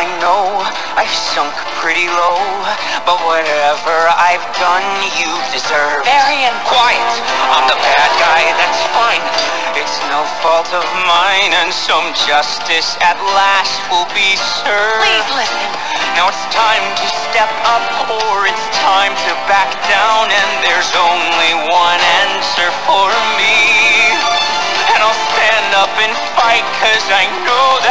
I know I've sunk pretty low, but whatever I've done, you deserve. Varian, quiet! I'm the bad guy, that's fine. It's no fault of mine, and some justice at last will be served. Please listen. Now it's time to step up, or it's time to back down, and there's only one answer for me. And I'll stand up and fight, 'cause I know